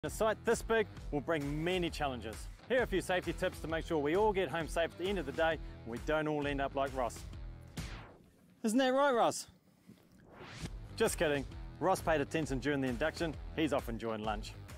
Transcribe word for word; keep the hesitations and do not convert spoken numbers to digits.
A site this big will bring many challenges. Here are a few safety tips to make sure we all get home safe at the end of the day and we don't all end up like Ross. Isn't that right, Ross? Just kidding. Ross paid attention during the induction. He's off enjoying lunch.